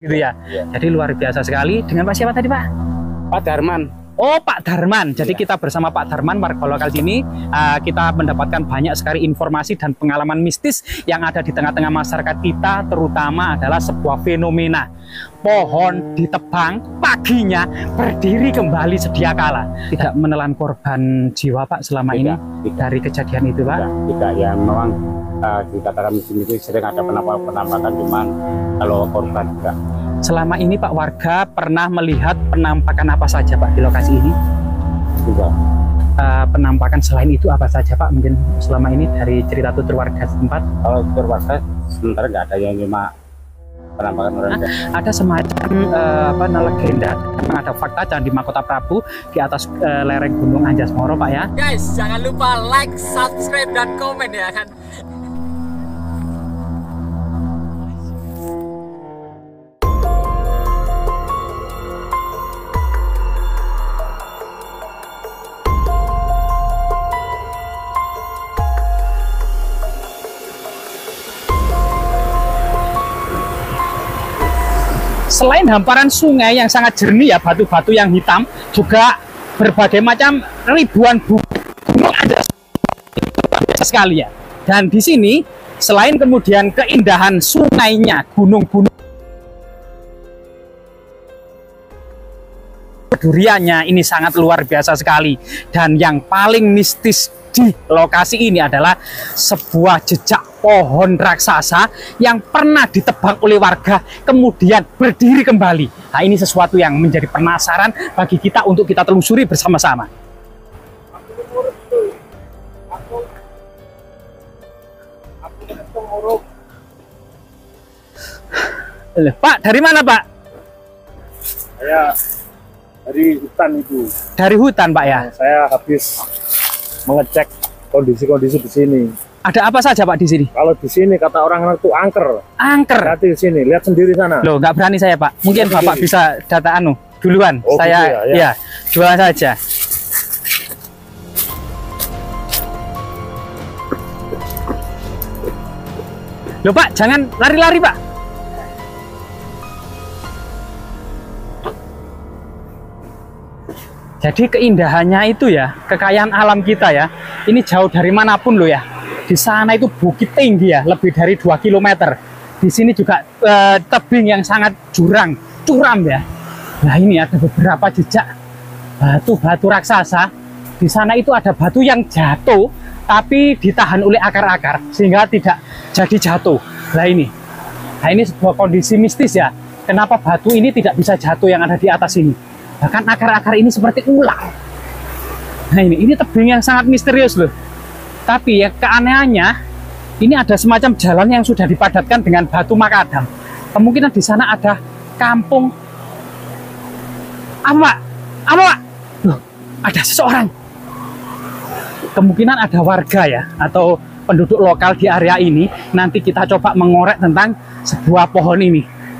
gitu ya. Jadi luar biasa sekali. Dengan Pak siapa tadi Pak? Pak Darman. Oh Pak Darman, jadi kita bersama Pak Darman warga lokal sini, kita mendapatkan banyak sekali informasi dan pengalaman mistis yang ada di tengah-tengah masyarakat kita, terutama adalah sebuah fenomena pohon ditebang, paginya berdiri kembali sedia kala. Tidak menelan korban jiwa Pak selama ini dari kejadian itu Pak? Tidak, ya memang dikatakan mistis itu sering ada penampakan, cuman kalau korban enggak. Selama ini Pak warga pernah melihat penampakan apa saja Pak di lokasi ini? Juga. Penampakan selain itu apa saja Pak? Mungkin selama ini dari cerita tutur warga setempat? Kalau tutur warga sementara nggak ada, yang cuma penampakan orang. Ada semacam legenda, memang ada fakta Candi Mahkota Prabu di atas lereng Gunung Anjas-Moro Pak ya. Guys, jangan lupa like, subscribe, dan komen ya kan. Selain hamparan sungai yang sangat jernih ya, batu-batu yang hitam, juga berbagai macam ribuan gunung ada sekali ya. Dan di sini selain kemudian keindahan sungainya, gunung-gunung duriannya ini sangat luar biasa sekali. Dan yang paling mistis di lokasi ini adalah sebuah jejak pohon raksasa yang pernah ditebang oleh warga kemudian berdiri kembali. Nah, ini sesuatu yang menjadi penasaran bagi kita untuk kita telusuri bersama-sama. Pak, dari mana Pak? Saya dari hutan itu. Dari hutan Pak ya? Saya habis mengecek kondisi-kondisi di sini. Ada apa saja Pak di sini? Kalau di sini kata orang itu angker. Angker? Nanti di sini, lihat sendiri sana. Loh, nggak berani saya Pak. Mungkin lihat Bapak sendiri. bisa data duluan. Oh, saya gitu ya. jualan saja. Loh Pak, jangan lari-lari Pak. Jadi keindahannya itu ya, kekayaan alam kita ya, ini jauh dari manapun loh ya. Di sana itu bukit tinggi ya, lebih dari 2 km. Di sini juga tebing yang sangat curam ya. Nah ini ada beberapa jejak batu-batu raksasa. Di sana itu ada batu yang jatuh, tapi ditahan oleh akar-akar sehingga tidak jadi jatuh. Nah ini sebuah kondisi mistis ya. Kenapa batu ini tidak bisa jatuh yang ada di atas ini? Bahkan akar-akar ini seperti ular. Nah ini tebing yang sangat misterius loh. Tapi ya keanehannya, ini ada semacam jalan yang sudah dipadatkan dengan batu makadam. Kemungkinan di sana ada kampung. Apa Pak? Loh, ada seseorang. Kemungkinan ada warga ya, atau penduduk lokal di area ini. Nanti kita coba mengorek tentang sebuah pohon ini.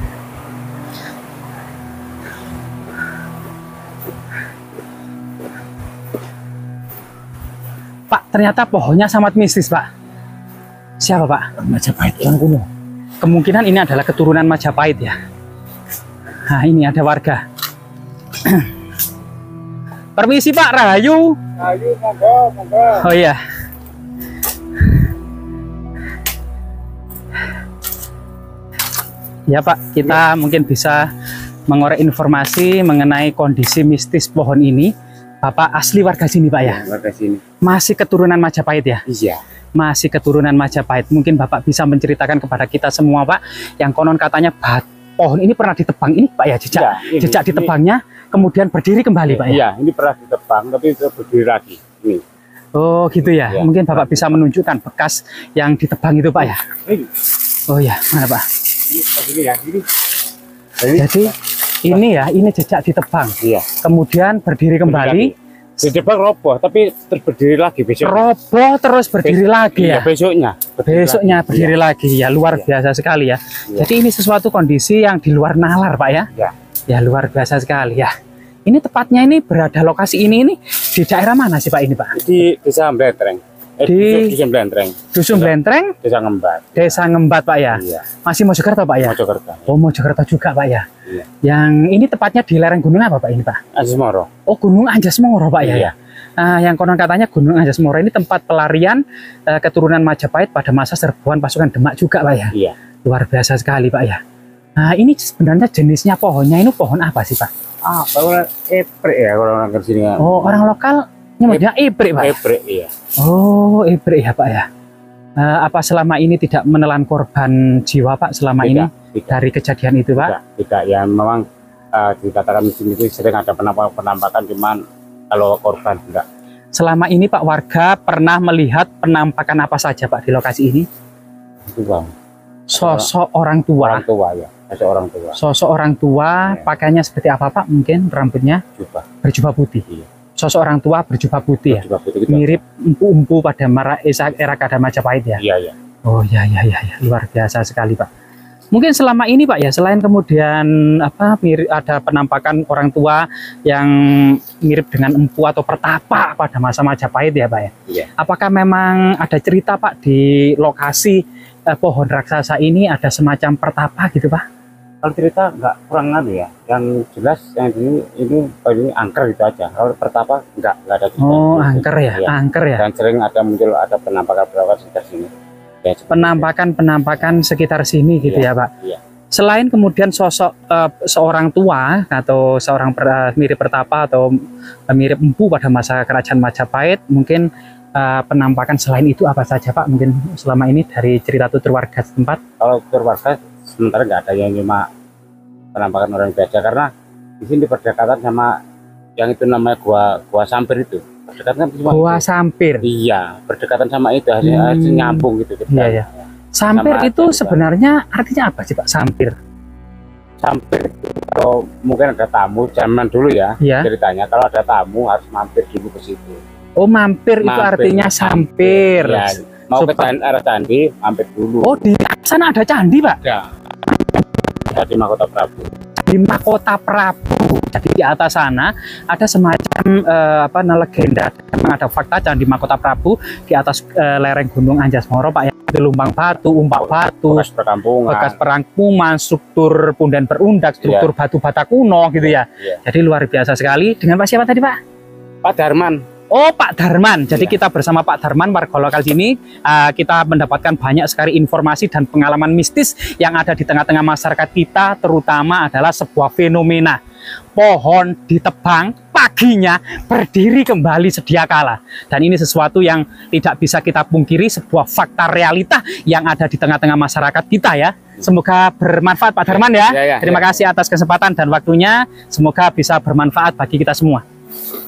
Pak, ternyata pohonnya sangat mistis, Pak. Siapa, Pak? Majapahit yang kuno. Kemungkinan ini adalah keturunan Majapahit ya. Nah, ini ada warga. Permisi, Pak, Rahayu. Rahayu, monggo. Oh iya. Ya, Pak, kita mungkin bisa mengorek informasi mengenai kondisi mistis pohon ini. Bapak asli warga sini, Pak ya? Warga sini. Masih keturunan Majapahit ya? Iya. Masih keturunan Majapahit. Mungkin Bapak bisa menceritakan kepada kita semua, Pak, yang konon katanya pohon ini pernah ditebang. Ini, Pak ya, jejak ditebangnya, kemudian berdiri kembali, Pak ya? Iya, ini pernah ditebang, tapi berdiri lagi. Ini. Oh, gitu ya? Ya. Mungkin Bapak bisa menunjukkan bekas yang ditebang itu, Pak ya? Ini. Oh ya, mana, Pak? Ini ya, ini. Jadi, ini jejak ditebang. Iya. Kemudian berdiri kembali. Ditebang roboh, tapi terus berdiri lagi besok. Roboh terus berdiri lagi ya? Iya, besoknya. Besoknya berdiri lagi ya, luar biasa sekali ya. Jadi ini sesuatu kondisi yang di luar nalar, Pak ya? Ya. Ya, luar biasa sekali ya. Ini tepatnya ini berada lokasi ini di daerah mana sih, Pak ini, Pak? Di Desa Mbletreng. Di Dusun Blentreng. Dusun Blentreng, Desa Ngembat. Desa Ngembat Pak ya. Iya. Masih Mojokerto Pak ya. Mojokerto. Oh Mojokerto juga Pak ya. Iya. Yang ini tepatnya di lereng gunung apa Pak ini Pak? Anjasmoro. Oh Gunung Anjasmoro Pak ya. Iya. Yang konon katanya Gunung Anjasmoro ini tempat pelarian keturunan Majapahit pada masa serbuan pasukan Demak juga Pak ya. Iya. Luar biasa sekali Pak ya. Nah ini sebenarnya jenisnya pohonnya ini pohon apa sih Pak? Kalau eprek ya kalau orang sini. Oh orang lokal nyebutnya ebrek Pak. Eprek iya. Oh ebrek ya Pak ya. Apa selama ini tidak menelan korban jiwa Pak selama ini dari kejadian itu Pak? Tidak ya memang di dataran musim itu sering ada penampakan cuman kalau korban enggak. Selama ini Pak warga pernah melihat penampakan apa saja Pak di lokasi ini? Itu Bang. Sosok orang tua. Orang tua ya. Ada orang tua. Sosok orang tua Ya. pakainya seperti apa Pak? Mungkin rambutnya Jubah. berjubah putih. Iya. Sosok orang tua berjubah putih ya. Jubah putih gitu. Mirip empu-empu pada era Kadar Majapahit ya. Iya ya. Oh ya luar biasa sekali Pak. Mungkin selama ini Pak ya selain kemudian mirip ada penampakan orang tua yang mirip dengan empu atau pertapa pada masa Majapahit ya Pak ya. Iya. Apakah memang ada cerita Pak di lokasi pohon raksasa ini ada semacam pertapa gitu Pak? Kalau cerita nggak kurang ya. Yang jelas yang ini angker gitu aja. Kalau pertapa nggak ada cerita. Oh angker ya, Iya. angker ya. Dan sering ada penampakan sekitar sini. Ya, Penampakan sekitar sini gitu Iya, ya Pak. iya. Selain kemudian sosok seorang tua atau seorang mirip pertapa atau mirip empu pada masa kerajaan Majapahit, mungkin penampakan selain itu apa saja Pak? Mungkin selama ini dari cerita tutur warga setempat. Kalau keluarga sementara nggak ada yang cuma penampakan orang biasa karena di sini berdekatan sama yang itu namanya gua Sampir itu. Berdekatan cuma Gua itu. Sampir. Iya, berdekatan sama itu harus nyambung gitu. Iya ya. Sampir Sama itu aja, sebenarnya artinya apa sih Pak? Sampir. Sampir itu kalau mungkin ada tamu zaman dulu ya Iya. ceritanya kalau ada tamu harus mampir dulu ke situ. Oh mampir itu Mampir, artinya sampir. Ya, mau ke Supaya- arah candi mampir dulu. Oh di sana ada candi Pak? Ya. Jadi Mahkota Prabu. Di Mahkota Prabu. Jadi di atas sana ada semacam legenda, memang ada fakta candi Mahkota Prabu di atas lereng Gunung Anjasmoro Pak ya. Ada lumbang batu, umpak batu, Bekas perkampungan. bekas perangkuman, struktur punden berundak, struktur batu bata kuno gitu ya. Iya. Jadi luar biasa sekali. Dengan Pak siapa tadi Pak? Pak Darman. Oh Pak Darman, jadi Iya. kita bersama Pak Darman warga lokal sini kita mendapatkan banyak sekali informasi dan pengalaman mistis yang ada di tengah-tengah masyarakat kita, terutama adalah sebuah fenomena pohon ditebang paginya berdiri kembali sedia kala, dan ini sesuatu yang tidak bisa kita pungkiri, sebuah fakta realita yang ada di tengah-tengah masyarakat kita ya. Semoga bermanfaat Pak Darman ya. Ya, ya, Terima kasih atas kesempatan dan waktunya, semoga bisa bermanfaat bagi kita semua.